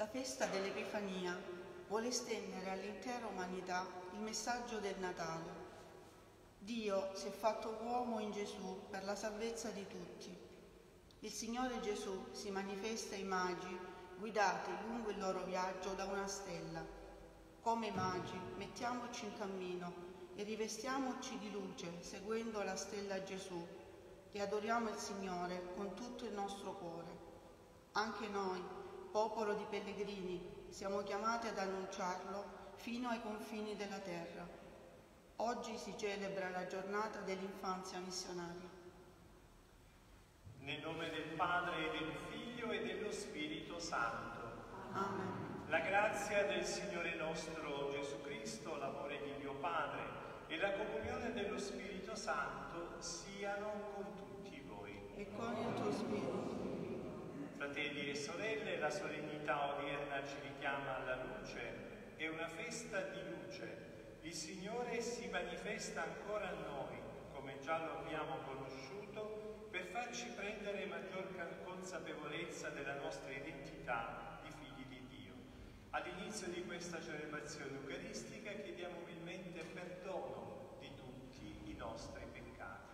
festa dell'Epifania vuole estendere all'intera umanità il messaggio del Natale. Dio si è fatto uomo in Gesù per la salvezza di tutti. Il Signore Gesù si manifesta ai magi guidati lungo il loro viaggio da una stella. Come magi mettiamoci in cammino e rivestiamoci di luce seguendo la stella Gesù e adoriamo il Signore con tutto il nostro cuore. Anche noi, popolo di pellegrini, siamo chiamati ad annunciarlo fino ai confini della terra. Oggi si celebra la giornata dell'infanzia missionaria. Nel nome del Padre e del Figlio e dello Spirito Santo. Amen. La grazia del Signore nostro Gesù Cristo, l'amore di Dio Padre e la comunione dello Spirito Santo siano con tutti voi. E con il tuo spirito. Fratelli e sorelle, la solennità odierna ci richiama alla luce, è una festa di luce. Il Signore si manifesta ancora a noi, come già lo abbiamo conosciuto, per farci prendere maggior consapevolezza della nostra identità di figli di Dio. All'inizio di questa celebrazione eucaristica chiediamo umilmente perdono di tutti i nostri peccati.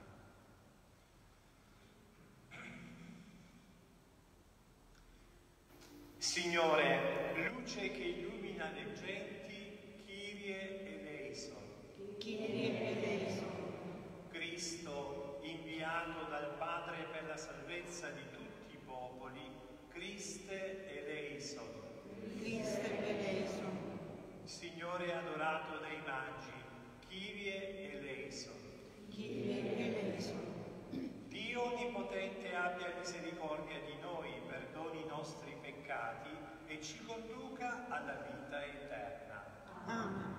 Signore, luce che illumina le genti, Kyrie eleison. Kyrie eleison. Cristo, inviato dal Padre per la salvezza di tutti i popoli, Christe eleison. Christe eleison. Signore adorato dai magi, Kyrie eleison. Kyrie eleison. Dio Onnipotente abbia misericordia di noi, perdoni i nostri peccati e ci conduca alla vita eterna. Amen.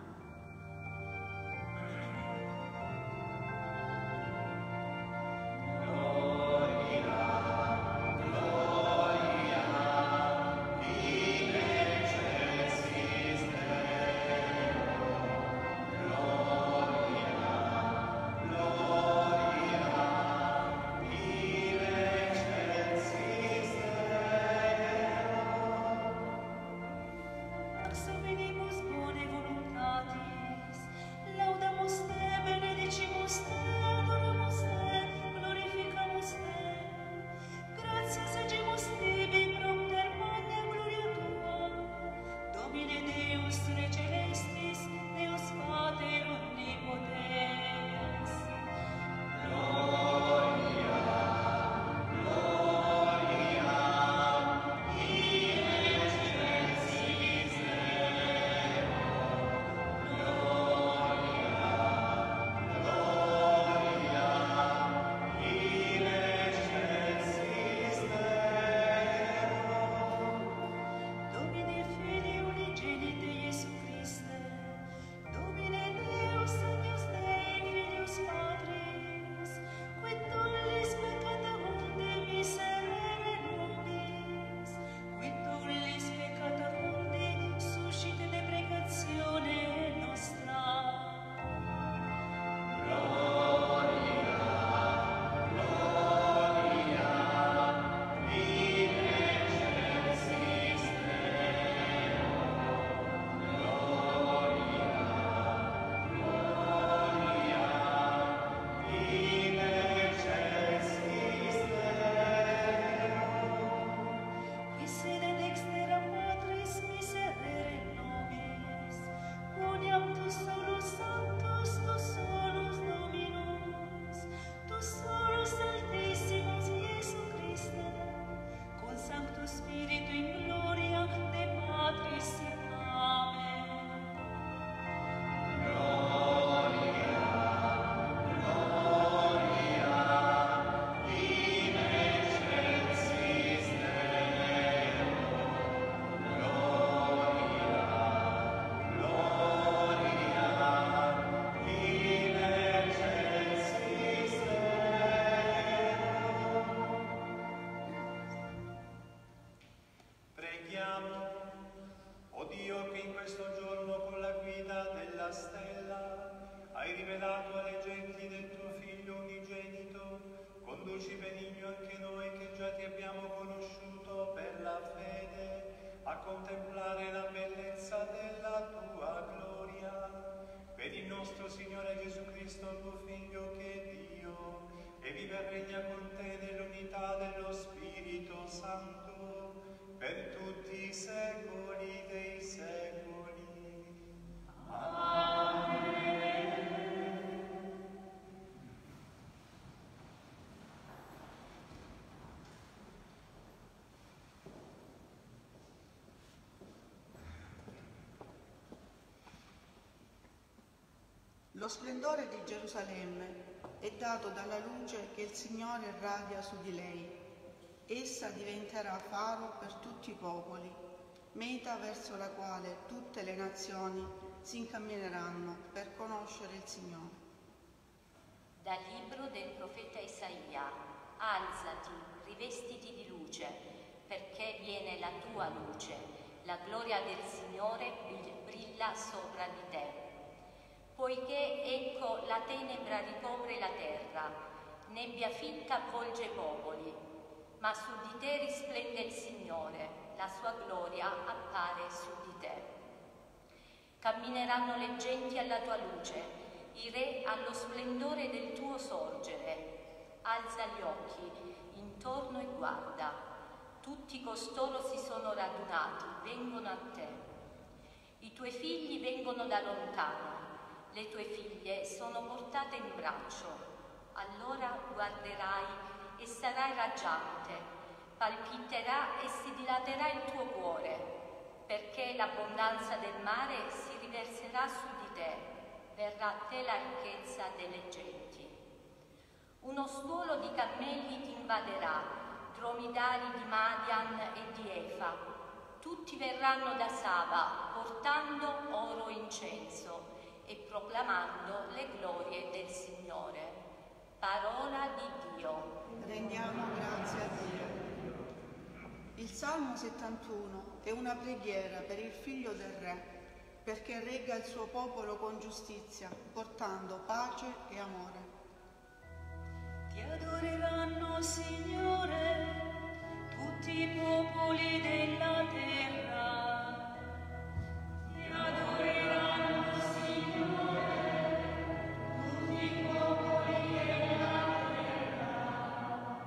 A contemplare per il nostro Signore Gesù Cristo, tuo Figlio, che è Dio, e vive e regna con te nell'unità dello Spirito Santo, per tutti i secoli dei secoli. Amen. Lo splendore di Gerusalemme è dato dalla luce che il Signore irradia su di lei. Essa diventerà faro per tutti i popoli, meta verso la quale tutte le nazioni si incammineranno per conoscere il Signore. Dal libro del profeta Isaia: alzati, rivestiti di luce, perché viene la tua luce, la gloria del Signore brilla sopra di te. Poiché ecco la tenebra ricopre la terra, nebbia fitta avvolge i popoli, ma su di te risplende il Signore, la sua gloria appare su di te. Cammineranno le genti alla tua luce, i re allo splendore del tuo sorgere. Alza gli occhi intorno e guarda, tutti costoro si sono radunati, vengono a te. I tuoi figli vengono da lontano, le tue figlie sono portate in braccio. Allora guarderai e sarai raggiante, palpiterà e si dilaterà il tuo cuore, perché l'abbondanza del mare si riverserà su di te, verrà a te la ricchezza delle genti. Uno stuolo di cammelli ti invaderà, dromedari di Madian e di Efa. Tutti verranno da Saba, portando oro e incenso e proclamando le glorie del Signore. Parola di Dio. Rendiamo grazie a Dio. Il Salmo 71 è una preghiera per il Figlio del Re, perché regga il suo popolo con giustizia, portando pace e amore. Ti adoreranno, Signore, tutti i popoli della terra. Ti adoreranno, Signore, tutti i popoli della terra.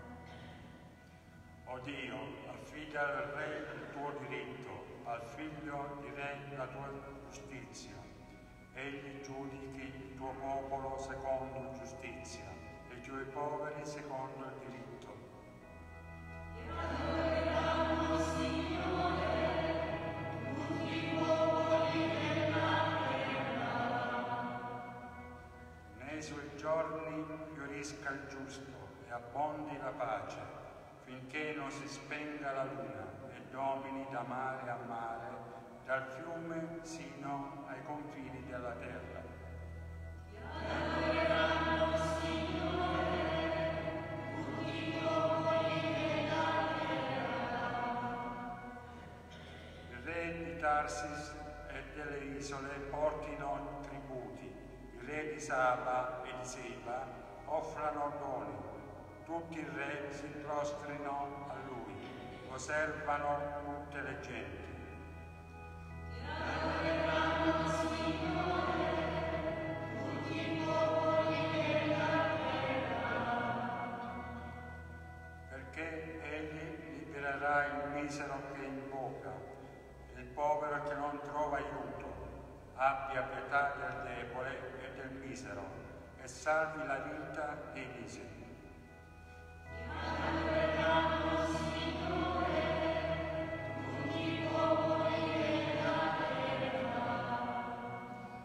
O Dio, affida al Re il tuo diritto, al Figlio di Re la tua giustizia. Egli giudichi il tuo popolo secondo giustizia e i tuoi poveri secondo il diritto. Ti adoreranno, Signore, tutti i popoli della terra. Nei suoi giorni fiorisca il giusto e abbondi la pace, finché non si spenga la luna e domini da mare a mare, dal fiume sino ai confini della terra. Ti adoreranno, Signore, tutti i popoli della terra. Il re di Tarsis e delle isole portino tributi, i re di Saba e di Seba offrano doni, tutti i re si prostrino a lui, lo servano tutte le genti. Ti adoreranno, Signore, tutti i popoli della terra. Perché egli libererà il misero che invoca, il povero che non trova aiuto, abbia pietà del debole e del misero, e salvi la vita dei miseri. Ti adoreranno, Signore, tutti i popoli della terra.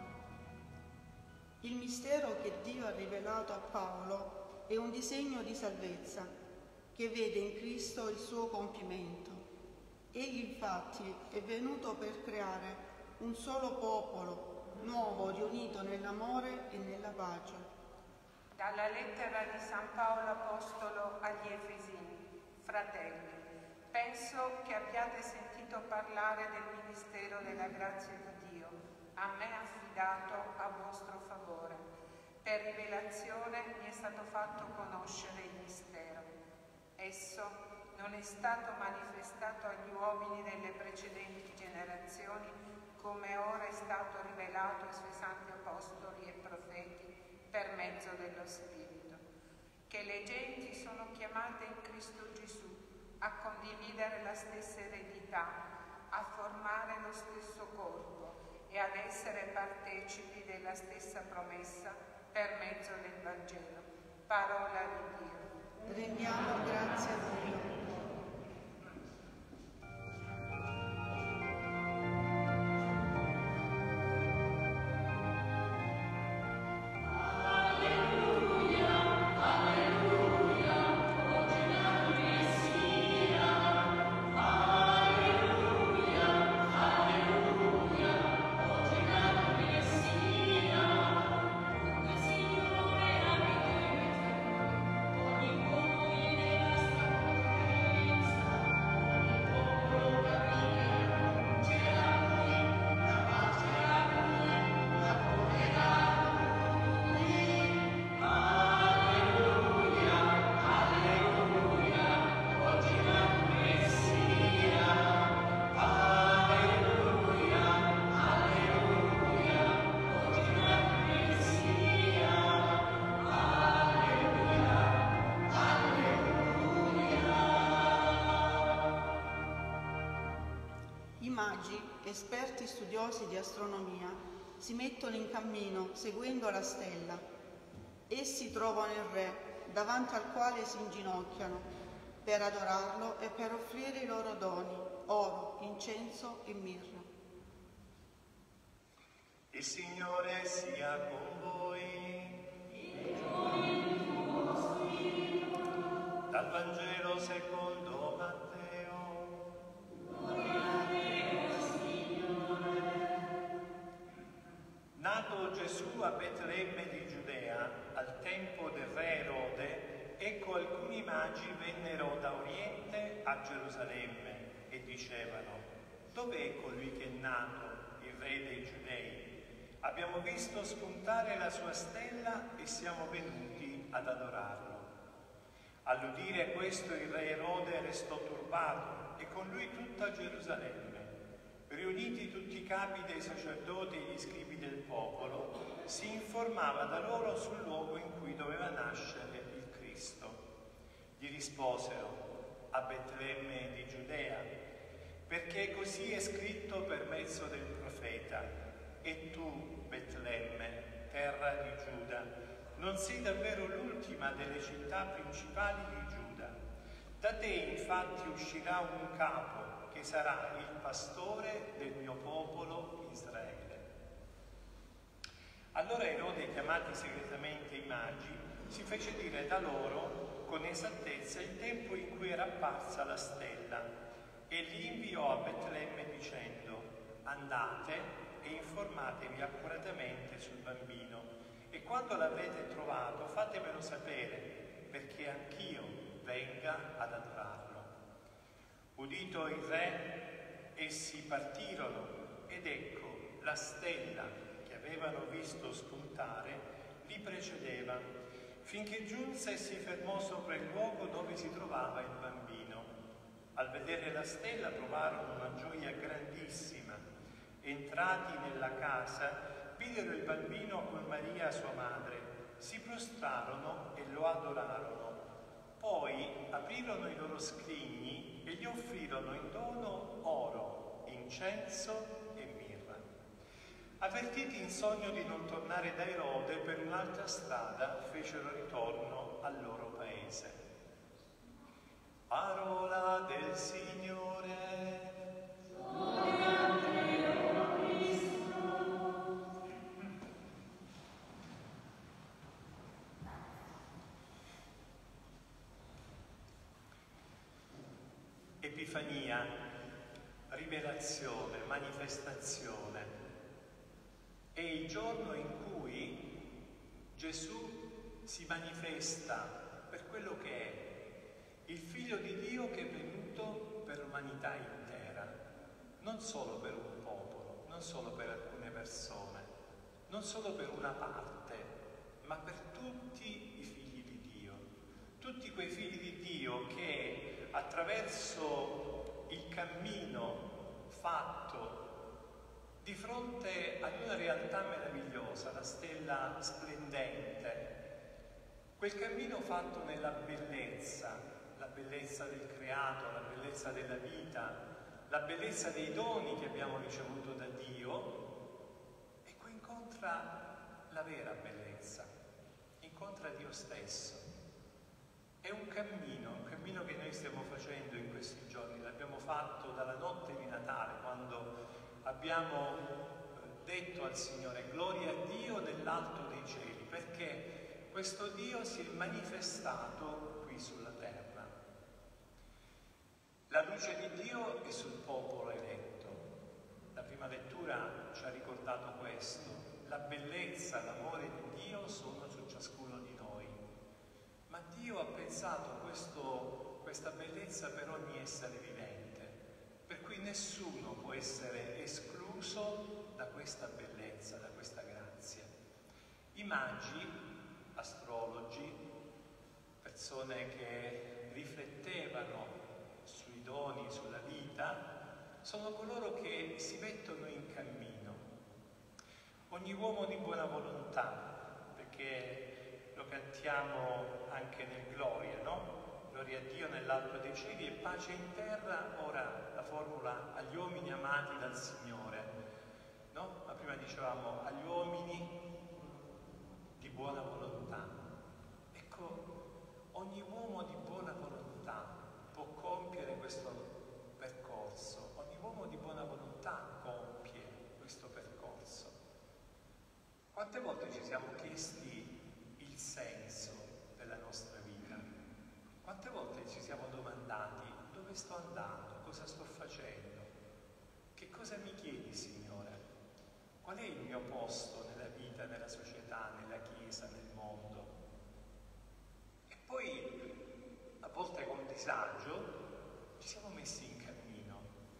Il mistero che Dio ha rivelato a Paolo è un disegno di salvezza che vede in Cristo il suo compimento. Egli infatti è venuto per creare un solo popolo, nuovo, riunito nell'amore e nella pace. Dalla lettera di San Paolo Apostolo agli Efesini. Fratelli, penso che abbiate sentito parlare del ministero della grazia di Dio, a me affidato a vostro favore. Per rivelazione mi è stato fatto conoscere il mistero. Esso non è stato manifestato agli uomini delle precedenti generazioni come ora è stato rivelato ai suoi santi apostoli e profeti per mezzo dello Spirito, che le genti sono chiamate in Cristo Gesù a condividere la stessa eredità, a formare lo stesso corpo e ad essere partecipi della stessa promessa per mezzo del Vangelo. Parola di Dio. Rendiamo grazie a Dio. Esperti studiosi di astronomia si mettono in cammino seguendo la stella. Essi trovano il re, davanti al quale si inginocchiano per adorarlo e per offrire i loro doni, oro, incenso e mirra. Il Signore sia con voi. Dal Vangelo secondo Matteo. Nato Gesù a Betlemme di Giudea, al tempo del re Erode, ecco alcuni magi vennero da Oriente a Gerusalemme e dicevano: dov'è colui che è nato, il re dei Giudei? Abbiamo visto spuntare la sua stella e siamo venuti ad adorarlo. All'udire questo il re Erode restò turbato e con lui tutta Gerusalemme. Riuniti tutti i capi dei sacerdoti e gli scribi del popolo, si informava da loro sul luogo in cui doveva nascere il Cristo. Gli risposero: a Betlemme di Giudea, perché così è scritto per mezzo del profeta: e tu, Betlemme, terra di Giuda, non sei davvero l'ultima delle città principali di Giuda. Da te infatti uscirà un capo che sarà il pastore del mio popolo Israele. Allora Erode, chiamati segretamente i magi, si fece dire da loro con esattezza il tempo in cui era apparsa la stella e li inviò a Betlemme dicendo: andate e informatevi accuratamente sul bambino e quando l'avrete trovato fatemelo sapere, perché anch'io venga ad adorarlo. Udito il re, essi partirono ed ecco la stella che avevano visto spuntare li precedeva, finché giunse e si fermò sopra il luogo dove si trovava il bambino. Al vedere la stella provarono una gioia grandissima. Entrati nella casa, videro il bambino con Maria sua madre, si prostrarono e lo adorarono. Poi aprirono i loro scrigni e gli offrirono in dono oro, incenso e mirra. Avvertiti in sogno di non tornare da Erode, per un'altra strada fecero ritorno al loro paese. Parola del Signore. Epifania, rivelazione, manifestazione. È il giorno in cui Gesù si manifesta per quello che è, il Figlio di Dio che è venuto per l'umanità intera, non solo per un popolo, non solo per alcune persone, non solo per una parte, ma per tutti i figli di Dio, tutti quei figli di Dio che attraverso il cammino fatto di fronte ad una realtà meravigliosa, la stella splendente, quel cammino fatto nella bellezza, la bellezza del creato, la bellezza della vita, la bellezza dei doni che abbiamo ricevuto da Dio, e poi incontra la vera bellezza, incontra Dio stesso. È un cammino che noi stiamo facendo in questi giorni, l'abbiamo fatto dalla notte di Natale, quando abbiamo detto al Signore gloria a Dio nell'alto dei cieli, perché questo Dio si è manifestato qui sulla terra. La luce di Dio è sul popolo eletto. La prima lettura ci ha ricordato questo. La bellezza, l'amore di Dio sono su ciascuno di noi. Ma Dio ha pensato questa bellezza per ogni essere vivente, per cui nessuno può essere escluso da questa bellezza, da questa grazia. I magi, astrologi, persone che riflettevano sui doni, sulla vita, sono coloro che si mettono in cammino. Ogni uomo di buona volontà, perché lo cantiamo anche nel Gloria, no? Gloria a Dio nell'alto dei cieli e pace in terra, ora la formula agli uomini amati dal Signore, no? Ma prima dicevamo agli uomini di buona volontà. Ecco, ogni uomo di buona volontà può compiere questo percorso, ogni uomo di buona volontà compie questo percorso. Quante volte ci siamo chiesti il senso della nostra vita? Quante volte ci siamo domandati dove sto andando, cosa sto facendo, che cosa mi chiedi, Signore? Qual è il mio posto nella vita, nella società, nella Chiesa, nel mondo? E poi, a volte con disagio, ci siamo messi in cammino.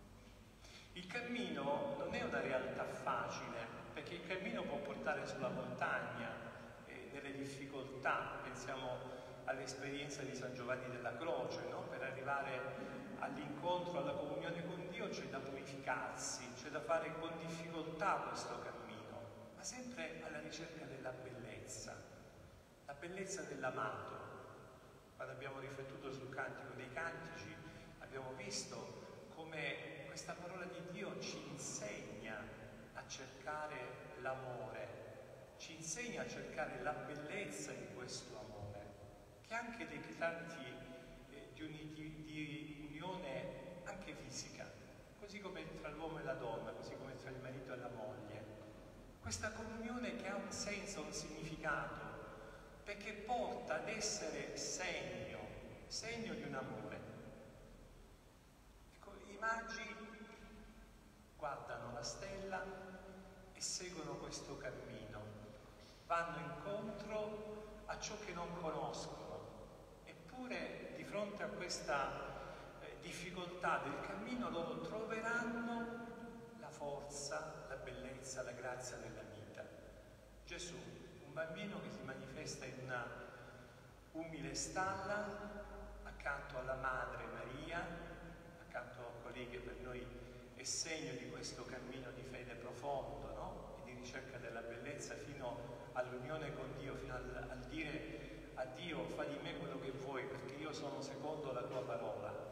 Il cammino non è una realtà facile, perché il cammino può portare sulla montagna, nelle difficoltà. Pensiamo all'esperienza di San Giovanni della Croce, no? Per arrivare all'incontro, alla comunione con Dio c'è da purificarsi, c'è da fare con difficoltà questo cammino, ma sempre alla ricerca della bellezza, la bellezza dell'amato. Quando abbiamo riflettuto sul Cantico dei Cantici abbiamo visto come questa parola di Dio ci insegna a cercare l'amore, ci insegna a cercare la bellezza di questo amore, che anche dei canti di unione anche fisica, così come tra l'uomo e la donna, così come tra il marito e la moglie. Questa comunione che ha un senso, un significato, perché porta ad essere segno di un amore. Ecco, i magi guardano la stella e seguono questo cammino, vanno incontro a ciò che non conoscono, eppure di fronte a questa difficoltà del cammino loro troveranno la forza, la bellezza, la grazia della vita. Gesù, un bambino che si manifesta in una umile stalla accanto alla Madre Maria, accanto a colei che per noi è segno di questo cammino di fede profondo, no? E di ricerca della bellezza fino all'unione con Dio, fino al dire a Dio fa di me quello che vuoi perché io sono secondo la tua parola.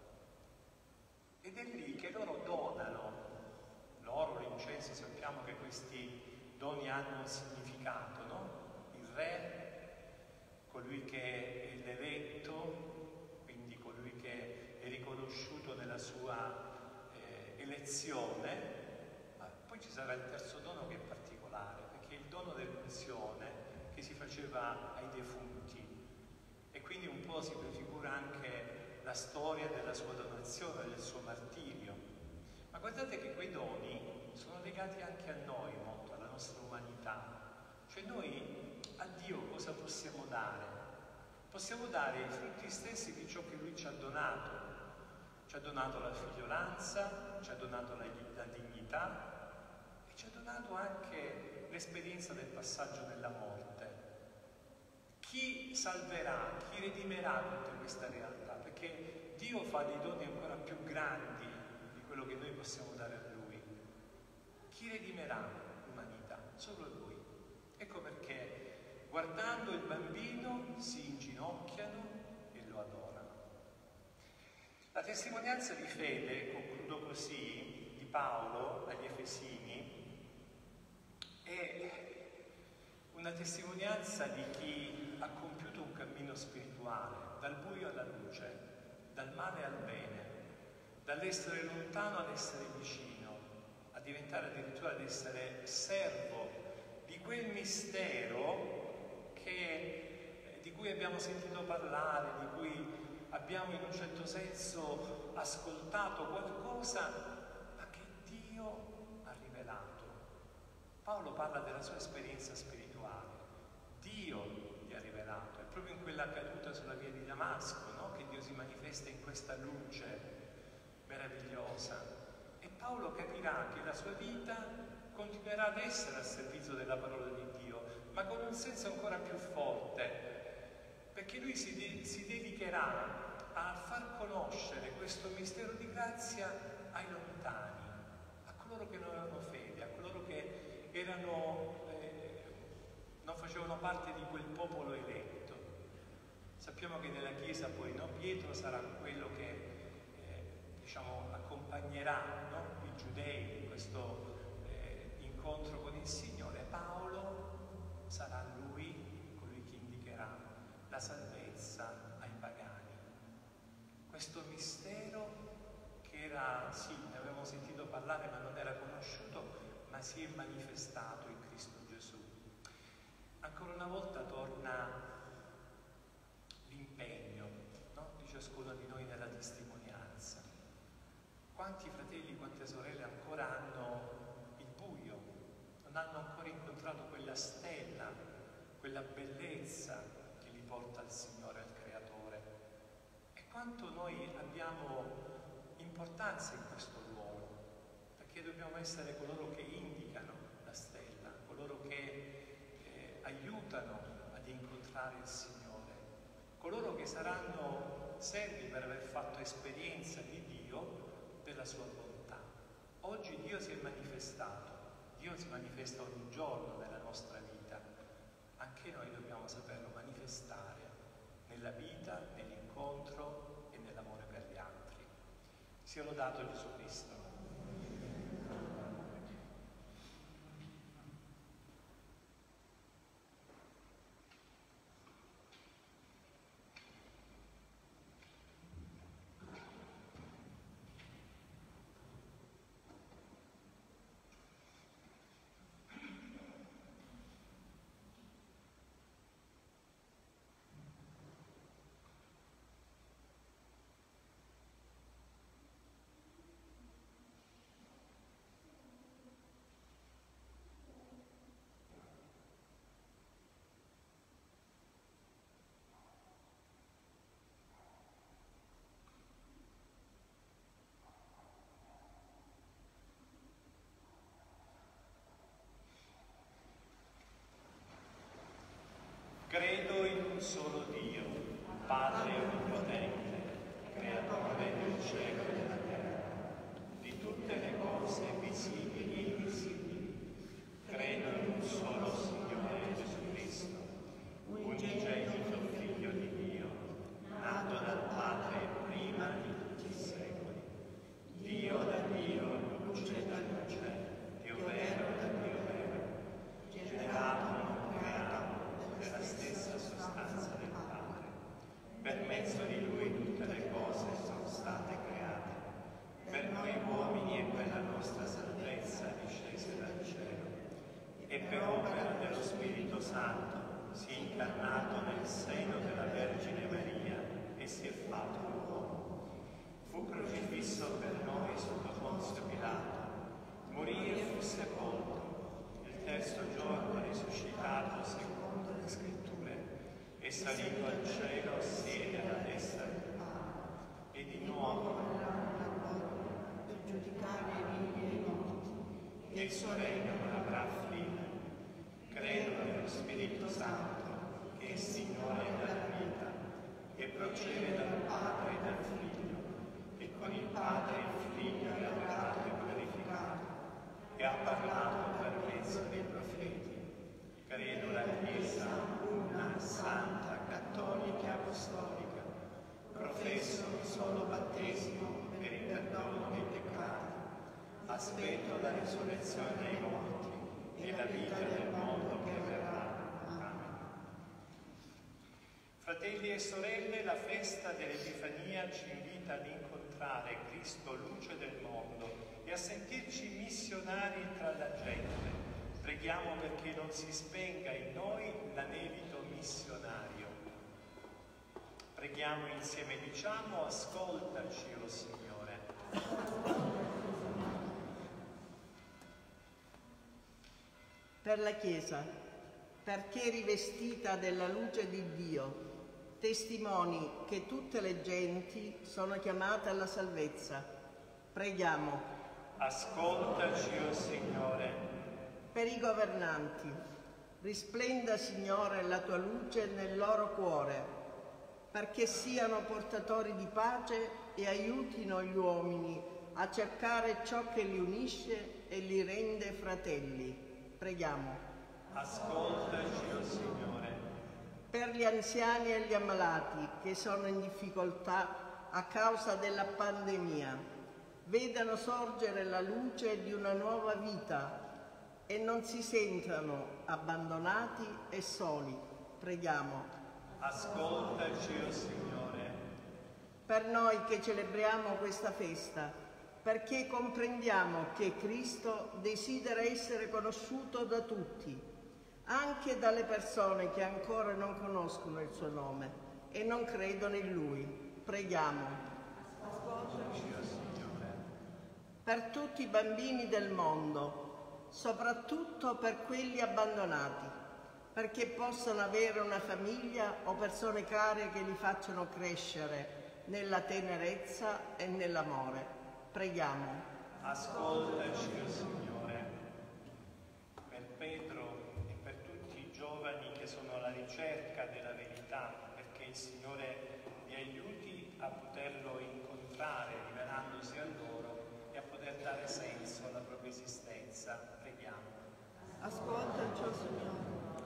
Ed è lì che loro donano, l'oro, l'incenso, sappiamo che questi doni hanno un significato, no? Il re, colui che è l'eletto, quindi colui che è riconosciuto nella sua elezione, ma poi ci sarà il terzo dono che è particolare, perché è il dono dell'unzione che si faceva ai defunti, e quindi un po' si prefigura anche la storia della sua donazione, del suo martirio. Ma guardate che quei doni sono legati anche a noi molto, alla nostra umanità. Cioè noi a Dio cosa possiamo dare? Possiamo dare i frutti stessi di ciò che Lui ci ha donato. Ci ha donato la figliolanza, ci ha donato la dignità e ci ha donato anche l'esperienza del passaggio della morte. Chi salverà, chi redimerà tutta questa realtà? Perché Dio fa dei doni ancora più grandi di quello che noi possiamo dare a Lui. Chi solo Lui. Ecco perché guardando il bambino si inginocchiano e lo adorano. La testimonianza di fede, concludo così, di Paolo agli Efesini, è una testimonianza di chi ha compiuto un cammino spirituale, dal buio alla luce, dal male al bene, dall'essere lontano all'essere vicino, a diventare addirittura ad essere servo di quel mistero di cui abbiamo sentito parlare, di cui abbiamo in un certo senso ascoltato qualcosa, ma che Dio ha rivelato. Paolo parla della sua esperienza spirituale. Dio gli ha rivelato, è proprio in quella caduta sulla via di Damasco, no? Che Dio si manifesta in questa luce meravigliosa. E Paolo capirà che la sua vita continuerà ad essere al servizio della parola di Dio, ma con un senso ancora più forte, perché lui si dedicherà a far conoscere questo mistero di grazia ai lontani, a coloro che non avevano fede, a coloro che non facevano parte di quel popolo eletto. Sappiamo che nella Chiesa poi, no, Pietro sarà quello che accompagnerà, no, i giudei in questo incontro con il Signore. Paolo sarà lui colui che indicherà la salvezza ai pagani. Questo mistero che era, sì, ne avevamo sentito parlare ma non era conosciuto, ma si è manifestato in Cristo Gesù. Ancora una volta torna l'impegno, no, di ciascuno di noi nella testimonianza. Quanti fratelli, quante sorelle ancora hanno il buio, non hanno ancora incontrato quella stella, quella bellezza che li porta al Signore, al Creatore. E quanto noi abbiamo importanza in questo ruolo, perché dobbiamo essere coloro che indicano la stella, coloro che aiutano ad incontrare il Signore, coloro che saranno servi per aver fatto esperienza di Dio, della sua bontà. Oggi Dio si è manifestato, Dio si manifesta ogni giorno nella nostra vita. Anche noi dobbiamo saperlo manifestare nella vita, nell'incontro e nell'amore per gli altri. Sia lodato Gesù Cristo. Credo in un solo Dio, Padre onnipotente, creatore del cielo e della terra, di tutte le cose visibili e invisibili. Credo in un solo Signore Gesù Cristo, unigenito Figlio di Dio, nato dal Padre prima di tutti i secoli. Dio da Dio, luce da luce, Dio vero da Dio vero, generato della stessa sostanza del Padre. Per mezzo di Lui tutte le cose sono state create. Per noi uomini e per la nostra salvezza discese dal cielo. E per opera dello Spirito Santo si è incarnato nel seno della Vergine Maria e si è fatto uomo. Fu crocifisso per noi sotto Ponzio Pilato. Morì e fu sepolto. Il terzo giorno risuscitato secondo le Scritture, e salito al cielo siede alla destra del Padre, e di nuovo per giudicare i vivi e i morti, e il suo regno non avrà fine. Credo nello Spirito Santo, che è Signore della vita, che procede dal Padre e dal Figlio, e con il Padre e il Figlio è adorato e glorificato, e ha parlato per mezzo dei profeti. aspetto la risurrezione dei morti e la vita del mondo che verrà. Amen. Fratelli e sorelle, la festa dell'Epifania ci invita ad incontrare Cristo, luce del mondo, e a sentirci missionari tra la gente. Preghiamo perché non si spenga in noi l'anelito missionario. Preghiamo insieme, diciamo: ascoltaci, o Signore. Per la Chiesa, perché rivestita della luce di Dio, testimoni che tutte le genti sono chiamate alla salvezza. Preghiamo. Ascoltaci, o Signore. Per i governanti, risplenda, Signore, la tua luce nel loro cuore, perché siano portatori di pace e aiutino gli uomini a cercare ciò che li unisce e li rende fratelli. Preghiamo. Ascoltaci, o Signore. Per gli anziani e gli ammalati che sono in difficoltà a causa della pandemia, vedano sorgere la luce di una nuova vita e non si sentano abbandonati e soli. Preghiamo. Ascoltaci, o Signore. Per noi che celebriamo questa festa, perché comprendiamo che Cristo desidera essere conosciuto da tutti, anche dalle persone che ancora non conoscono il suo nome e non credono in Lui. Preghiamo. Ascoltaci, o Signore. Per tutti i bambini del mondo, soprattutto per quelli abbandonati, perché possano avere una famiglia o persone care che li facciano crescere nella tenerezza e nell'amore. Preghiamo. Ascoltaci, o Signore. Per Pedro e per tutti i giovani che sono alla ricerca della verità, perché il Signore li aiuti a poterlo incontrare, rivelandosi a loro, e a poter dare senso alla propria esistenza. Preghiamo. Ascoltaci, o Signore.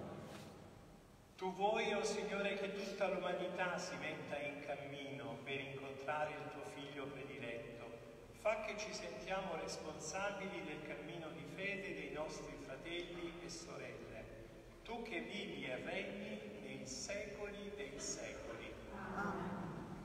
Tu vuoi, o Signore, che tutta l'umanità si metta in cammino per incontrare il tuo Figlio prediletto. Fa che ci sentiamo responsabili del cammino di fede dei nostri fratelli e sorelle. Tu che vivi e regni nei secoli dei secoli. Amen.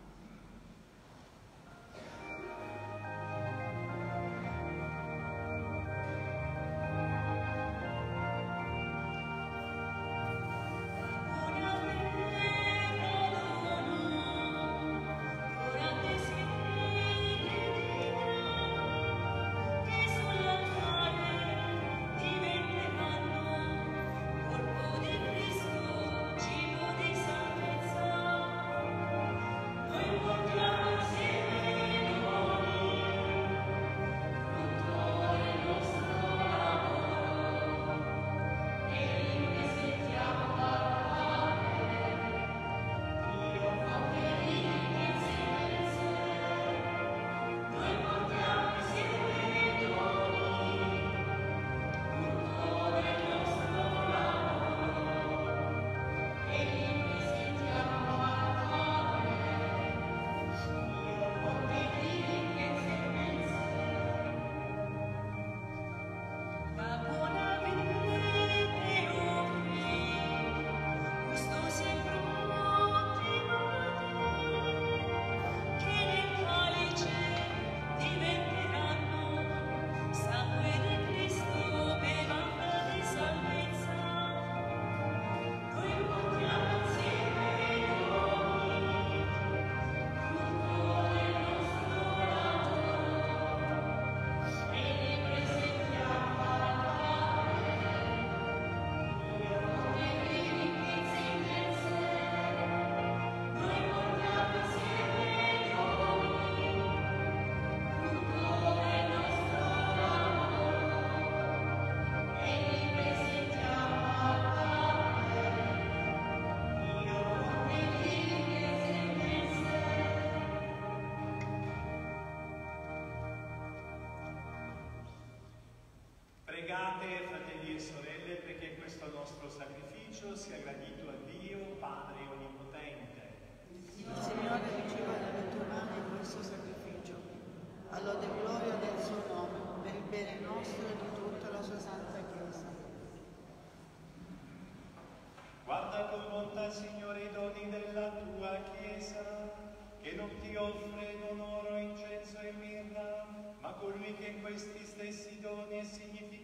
Pregate, fratelli e sorelle, perché questo nostro sacrificio sia gradito a Dio, Padre Onnipotente. Il Signore riceva dalle tue mani questo sacrificio, all'ode e gloria del suo nome, per il bene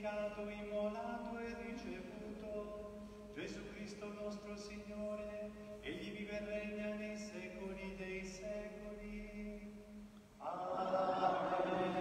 sacrificato, immolato e ricevuto, Gesù Cristo nostro Signore, egli vive e regna nei secoli dei secoli. Amen.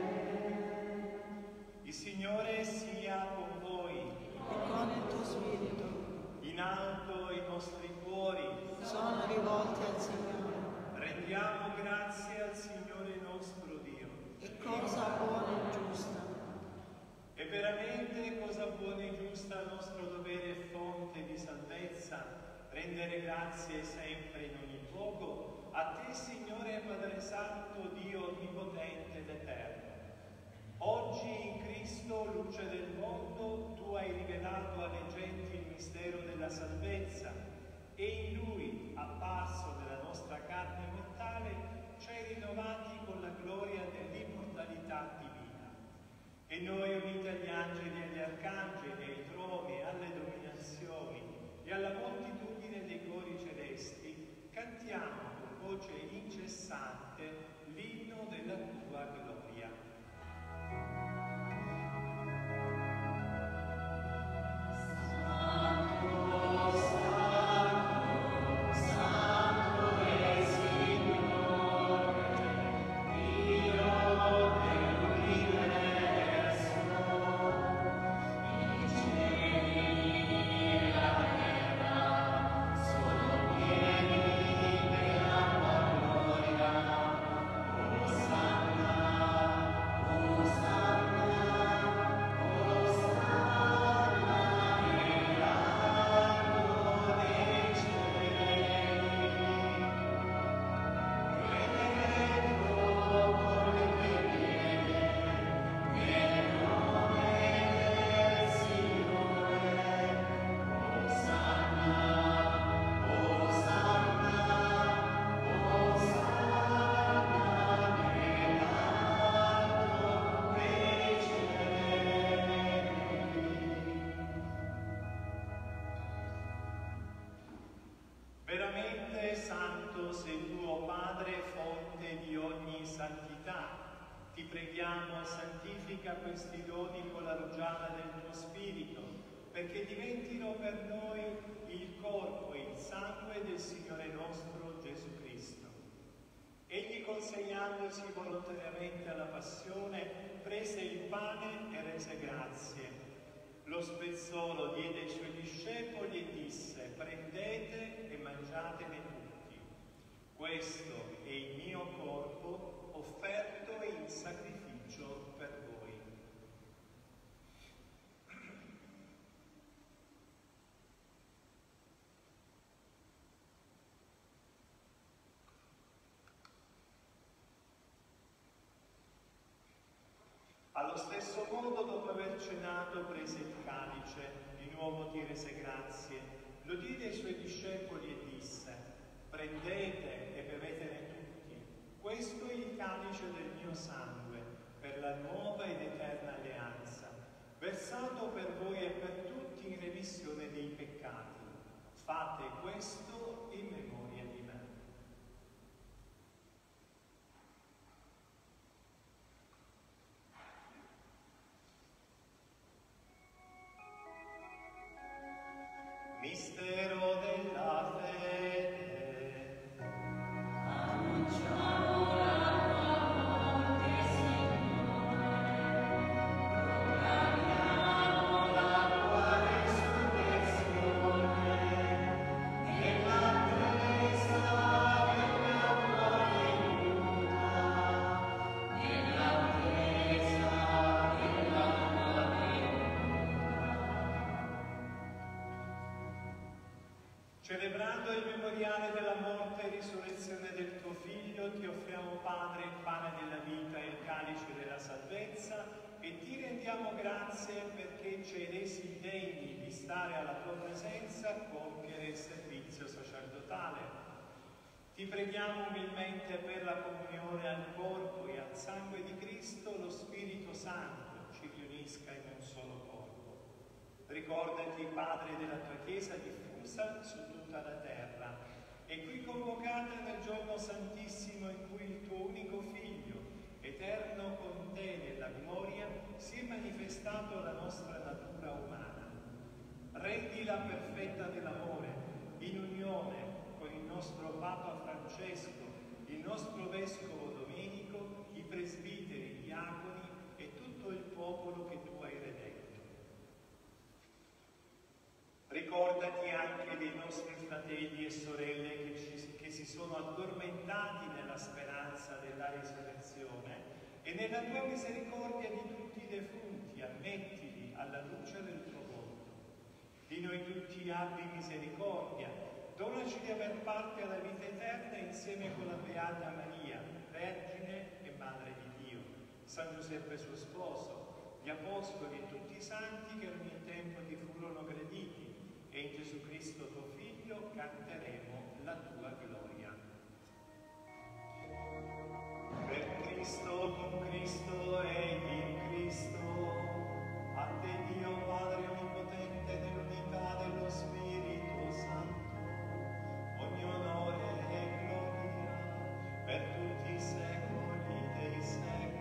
Il Signore sia con voi. E con il tuo spirito. In alto i nostri cuori Sono rivolti al Signore. rendiamo grazie al Signore nostro Dio. E cosa buona e giusta. È veramente cosa buona e giusta, nostro dovere e fonte di salvezza, rendere grazie sempre in ogni luogo a te, Signore Padre Santo, Dio onnipotente ed eterno. Oggi in Cristo, luce del mondo, tu hai rivelato alle genti il mistero della salvezza e in Lui, apparso nella nostra carne mortale, ci hai rinnovati con la gloria dell'immortalità divina. E noi, uniti agli angeli e agli arcangeli, ai troni, alle dominazioni e alla moltitudine dei cori celesti, cantiamo con voce incessante l'inno della tua gloria. Veramente santo sei tu, o Padre, fonte di ogni santità. Ti preghiamo, santifica questi doni con la rugiada del tuo Spirito, perché diventino per noi il corpo e il sangue del Signore nostro Gesù Cristo. Egli, consegnandosi volontariamente alla passione, prese il pane e rese grazie. Lo spezzò, lo diede ai suoi discepoli e disse: prendete e mangiatene tutti. Questo è il mio corpo offerto in sacrificio per voi. Allo stesso modo, dopo aver cenato, prese il calice, di nuovo ti rese grazie, lo diede ai suoi discepoli e disse: prendete e bevetene tutti, questo è il calice del mio sangue, per la nuova ed eterna alleanza, versato per voi e per tutti in remissione dei peccati. Fate questo in memoria di me. Mistero della fede. Annunciamo la tua morte, Signore, proclamiamo la tua resurrezione, nell'attesa della tua venuta, nell'attesa della tua Celebrando il memoriale della morte e risurrezione del tuo Figlio, ti offriamo, Padre, il pane della vita e il calice della salvezza e ti rendiamo grazie perché ci hai resi degni di stare alla tua presenza a compiere il servizio sacerdotale. Ti preghiamo umilmente per la comunione al corpo e al sangue di Cristo, lo Spirito Santo ci riunisca in un solo corpo. Ricordati, Padre, della tua Chiesa diffusa su tutta la terra e qui convocata nel giorno santissimo in cui il tuo unico Figlio, eterno con te nella gloria, si è manifestato alla Francesco, il nostro Vescovo Domenico, i presbiteri, i diaconi e tutto il popolo che tu hai redetto. Ricordati anche dei nostri fratelli e sorelle che si sono addormentati nella speranza della risurrezione e nella tua misericordia di tutti i defunti, ammettili alla luce del tuo volto. Di noi tutti abbi misericordia, donaci di aver parte alla vita eterna insieme con la Beata Maria, Vergine e Madre di Dio, San Giuseppe suo sposo, gli Apostoli e tutti i santi che ogni tempo ti furono graditi, e in Gesù Cristo tuo Figlio canteremo la tua gloria. Per Cristo, con Cristo e in Cristo, a te Dio Padre Onnipotente nell'unità dello Spirito Santo, ogni onore e gloria per tutti i secoli dei secoli.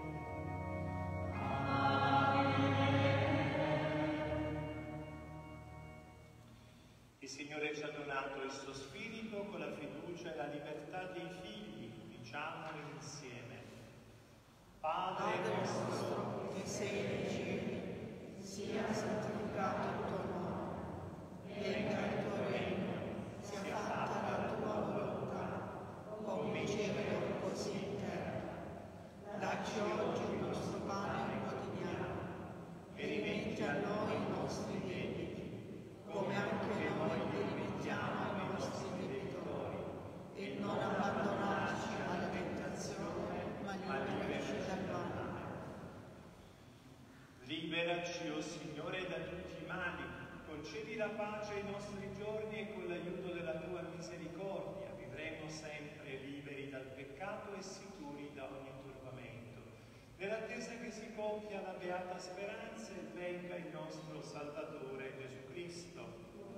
Il Signore ci ha donato il suo Spirito con la fiducia e la libertà dei figli. Diciamolo insieme. Padre nostro che sei nei cieli, sia santificato il tuo nome, venga il tuo regno, sia fatta la tua volontà, come in cielo così in terra. Dacci oggi il nostro pane quotidiano e rimetti a noi i nostri debiti, come anche noi li rimettiamo ai nostri debitori, e non abbandonarci alla tentazione, ma liberaci dal male. Liberaci, o Signore, da tutti i mali, concedi la pace ai nostri giorni e con l'aiuto della tua misericordia vivremo sempre liberi dal peccato e sicuri da ogni turbamento, nell'attesa che si compia la beata speranza e venga il nostro Salvatore Gesù Cristo.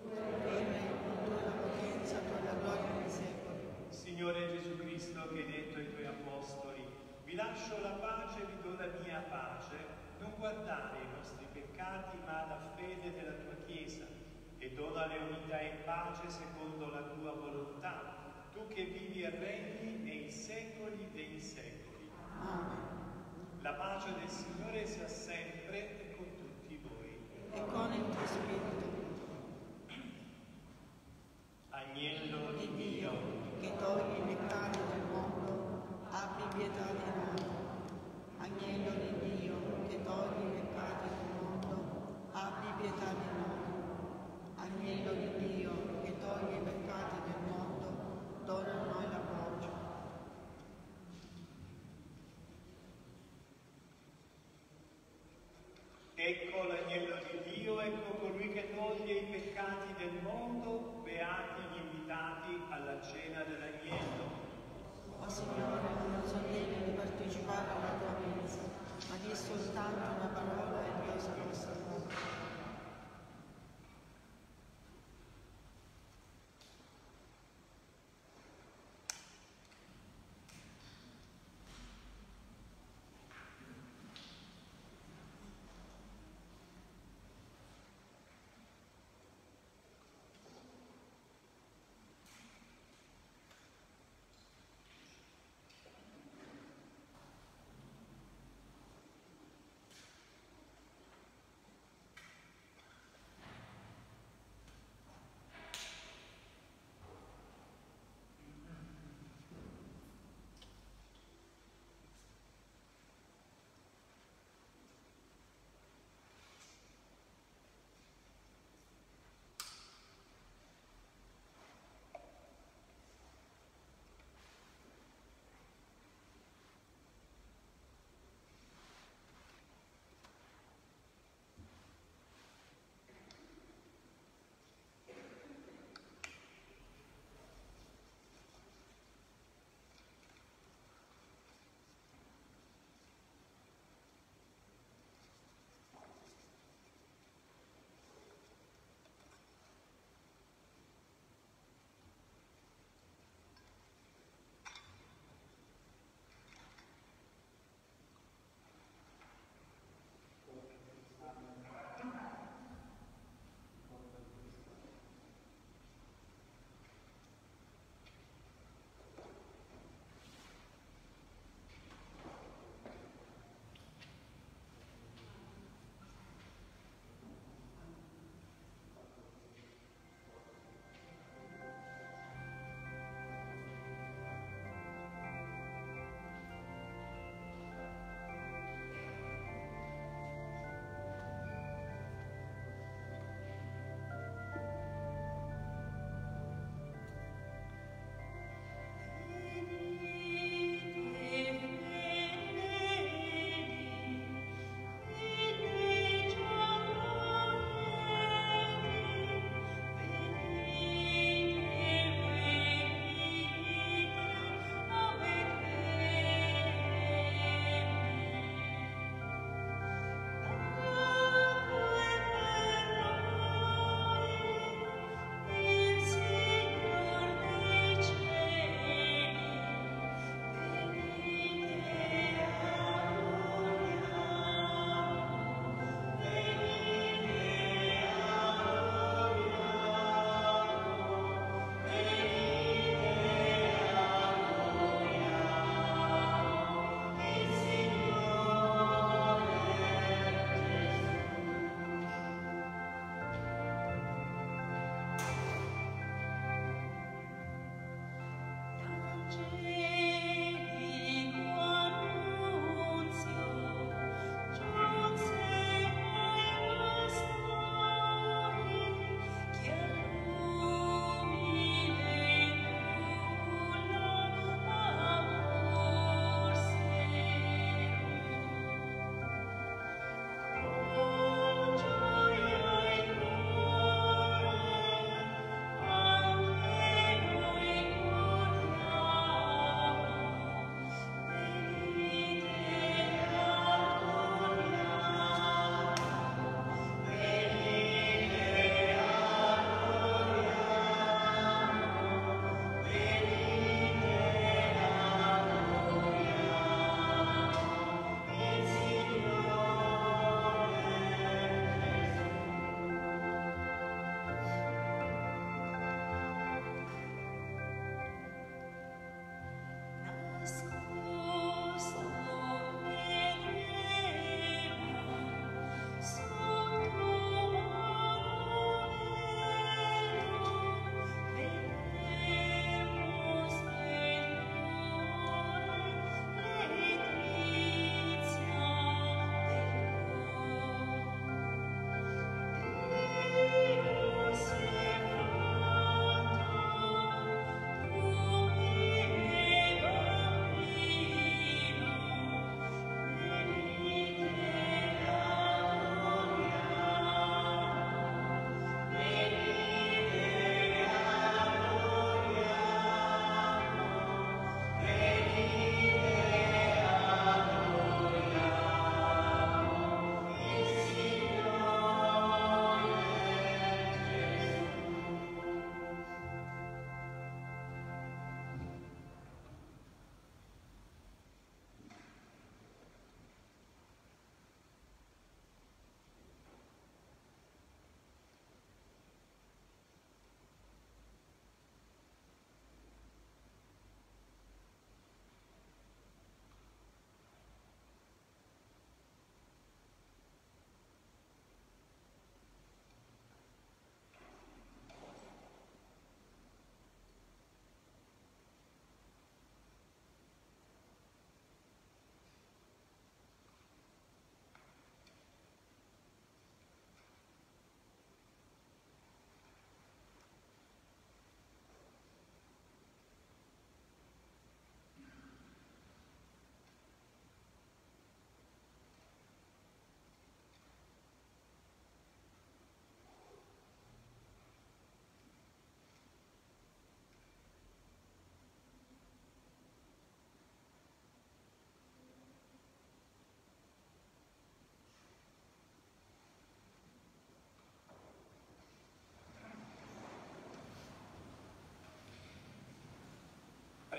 Signore Gesù Cristo, che hai detto ai tuoi apostoli: vi lascio la pace, vi do la mia pace, non guardare i nostri peccati ma la fede della tua Chiesa, e donale unità e pace secondo la tua volontà, tu che vivi e regni nei secoli dei secoli. Amen. La pace del Signore sia sempre con tutti voi. E con il tuo spirito. Agnello di Dio, che togli i peccati del mondo, abbi pietà di noi. Agnello di Dio, che togli i peccati del mondo, abbi pietà di noi. Agnello di Dio, che togli i peccati del mondo, dona a noi la pace. Ecco l'agnello di Dio, ecco colui che toglie i peccati del mondo, beati gli invitati alla cena dell'agnello. O Signore, non sono degno di partecipare alla tua messa, ma di soltanto una parola e Dio sarà salvato.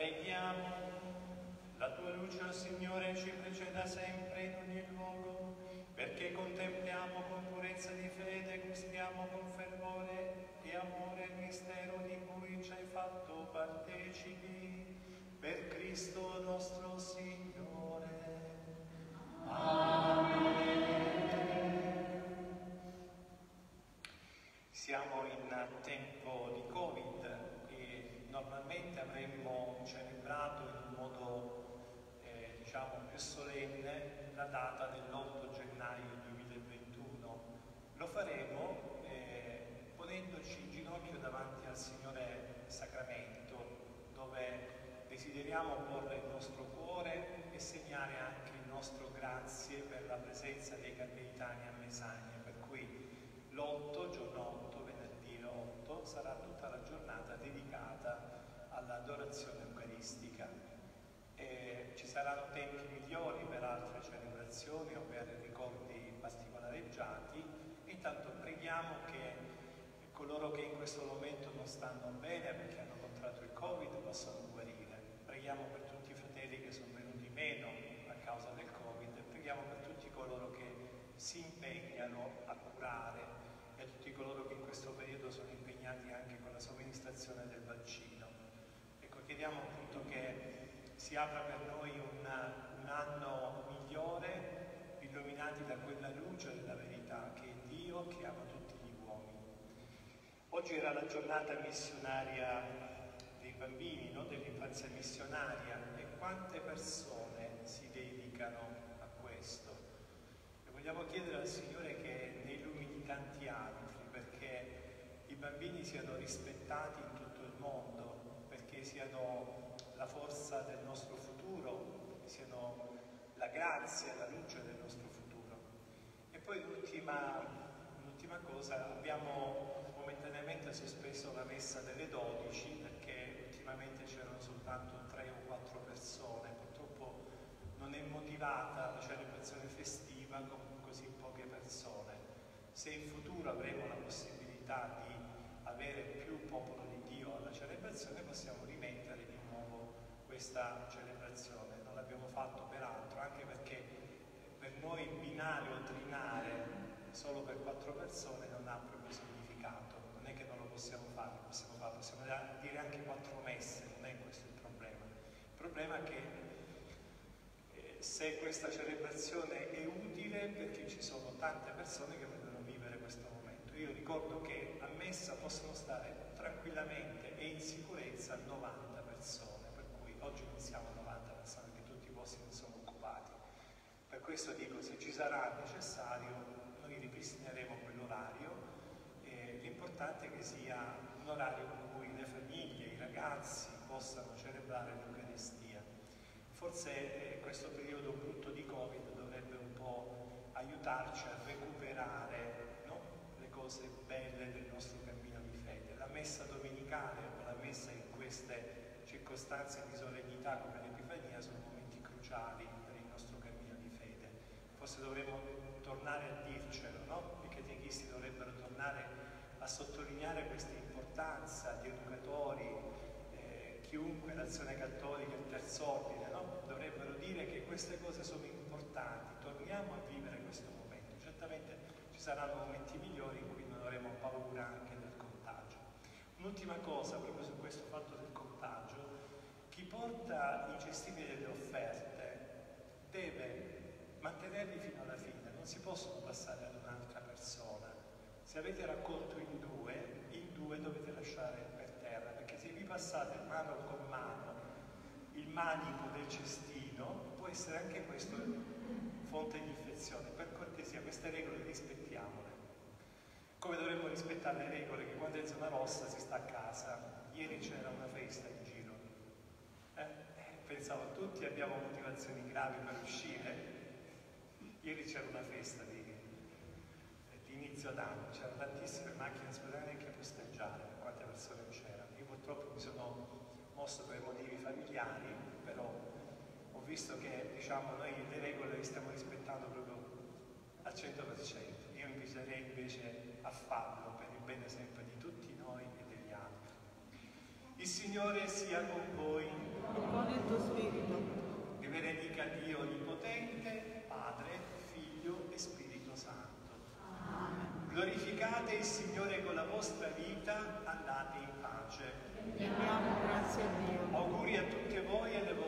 Preghiamo. La tua luce, o Signore, ci preceda sempre in ogni luogo, perché contempliamo con purezza di fede, gustiamo con fervore e amore il mistero di cui ci hai fatto partecipi, per Cristo nostro Signore. Amen. Siamo in tempo di Covid e normalmente avremmo celebrato in un modo più solenne la data dell'8 gennaio 2021. Lo faremo ponendoci in ginocchio davanti al Signore Sacramento, dove desideriamo porre il nostro cuore e segnare anche il nostro grazie per la presenza dei carmelitani a Mesania, per cui l'8, giorno 8, venerdì 8, sarà tutta la giornata dedicata all'adorazione eucaristica. Ci saranno tempi migliori per altre celebrazioni o per ricordi particolareggiati. Intanto preghiamo che coloro che in questo momento non stanno bene perché hanno contratto il Covid possano guarire. Preghiamo per tutti i fratelli che sono venuti meno a causa del Covid, preghiamo per tutti coloro che si impegnano a curare e tutti coloro che in questo periodo sono impegnati anche con la somministrazione del vaccino. Ecco, chiediamo appunto che si apra per noi un anno migliore, illuminati da quella luce della verità che è Dio, che ama tutti gli uomini. Oggi era la giornata missionaria dei bambini, no? Dell'infanzia missionaria, e quante persone si dedicano a questo. E vogliamo chiedere al Signore che ne illumini tanti altri, perché i bambini siano rispettati in tutto il mondo, perché siano la forza del nostro futuro, siano la grazia e la luce del nostro futuro. E poi l'ultima cosa, abbiamo momentaneamente sospeso la messa delle 12 perché ultimamente c'erano soltanto 3 o 4 persone, purtroppo non è motivata la celebrazione festiva con così poche persone. Se in futuro avremo la possibilità di avere più popolo di Dio alla celebrazione, possiamo rimettere di nuovo questa celebrazione. Non l'abbiamo fatto peraltro, anche perché per noi binare o trinare solo per 4 persone non ha proprio significato. Non è che non lo possiamo fare, possiamo dire anche 4 messe, non è questo il problema. Il problema è che se questa celebrazione è utile perché ci sono tante persone che vogliono vivere questo momento. Io ricordo che a messa possono stare tranquillamente e in sicurezza 90 persone, per cui oggi non siamo 90 persone, che tutti i posti non sono occupati. Per questo dico, se ci sarà necessario, noi ripristineremo quell'orario. L'importante è che sia un orario in cui le famiglie, i ragazzi possano celebrare l'Eucaristia. Forse questo periodo brutto di Covid dovrebbe un po' aiutarci a recuperare, no? Le cose belle del nostro cammino di fede. La messa domenicale o la messa in queste circostanze di solennità come l'Epifania sono momenti cruciali per il nostro cammino di fede. Forse dovremmo tornare a dircelo, no? I catechisti dovrebbero tornare a sottolineare questa importanza, gli educatori, chiunque, l'Azione Cattolica, il Terzo Ordine, no? Dovrebbero dire che queste cose sono importanti, torniamo a vivere questo momento. Certamente ci saranno momenti migliori in cui non avremo paura anche del contagio. Un'ultima cosa, proprio su questo fatto del contagio, chi porta i cestini delle offerte deve mantenerli fino alla fine, non si possono passare ad un'altra persona. Se avete raccolto in due dovete lasciare per terra, perché se vi passate mano con mano il manico del cestino, può essere anche questo fonte di infezione. Per cortesia, queste regole rispettiamole. Come dovremmo rispettare le regole che quando è zona rossa si sta a casa. Ieri c'era una festa in giro. Pensavo tutti abbiamo motivazioni gravi per uscire. Ieri c'era una festa di inizio d'anno, c'erano tantissime macchine, non si poteva neanche posteggiare per quante persone c'erano. Io purtroppo mi sono mosso per motivi familiari, però ho visto che noi le regole le stiamo rispettando proprio al 100%. Io inviterei invece a farlo per il bene sempre di tutti noi e degli altri. Il Signore sia con voi. e con il tuo spirito. Vi benedica Dio Onnipotente, Padre, Figlio e Spirito Santo. Amen. Glorificate il Signore con la vostra vita, andate in pace. Rendiamo grazie a Dio. Auguri a tutte voi e alle vostre